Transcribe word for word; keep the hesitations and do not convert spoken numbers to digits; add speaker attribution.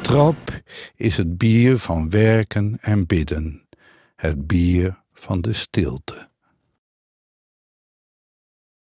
Speaker 1: Trappe is het bier van werken en bidden, het bier van de stilte.